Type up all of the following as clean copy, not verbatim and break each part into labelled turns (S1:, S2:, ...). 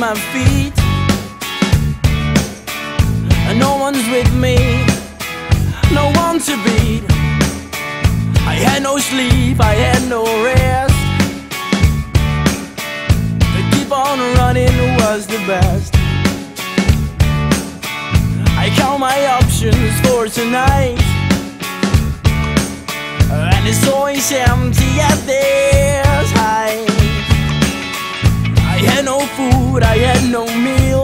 S1: my feet, and no one's with me, no one to beat. I had no sleep, I had no rest. To keep on running was the best. I count my options for tonight, and it's always empty at this height. I had no food, I had no meal.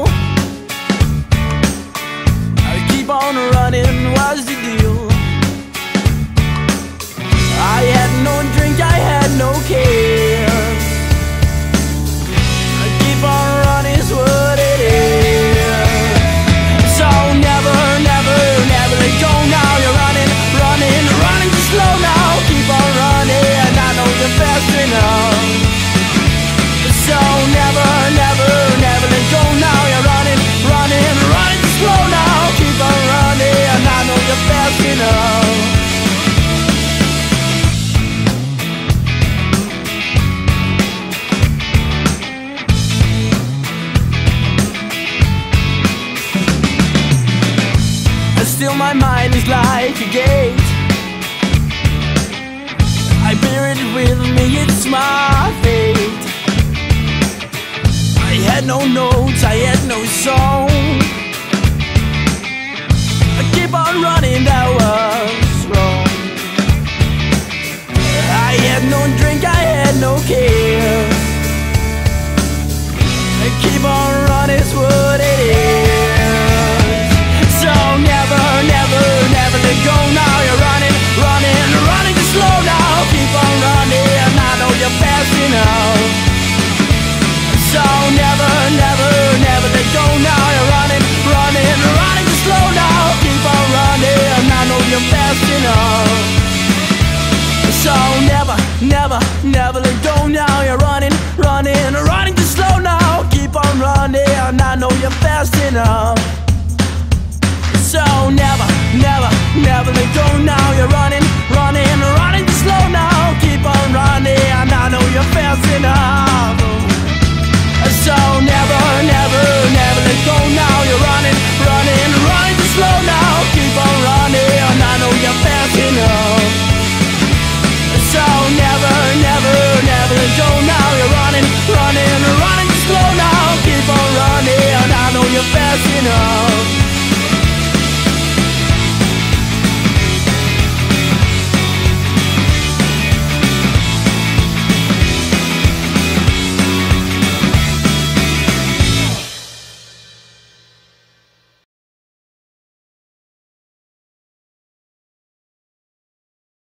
S1: I keep on running was the deal. I had no drink, I had no care. I keep on running is what it is. So never, never, never let go now. You're running, running, running too slow now. Keep on running, and I know you're fast enough. So never, never, never let go now. You're running, running, running too slow now. Keep on running, and I know you're fast enough. Still my mind is like a gate. I bear it with me, it's my fate. I had no notes, I had no song. I keep on running, that was wrong. I had no drink, I had no care. I keep on running, it's what it is. So never, never, never let go now. You're running, running, running too slow now. Keep on running, and I know you're fast enough. So never, never, never let go now. You're running, running, running too slow now. Keep on running, and I know you're fast enough. So never, never, never let go now. You're running, running, running too slow now. Keep on running, and I know you're fast enough. So never, never, never let go now. You're running, running, running too slow now. Keep on running, and I know you're fast enough.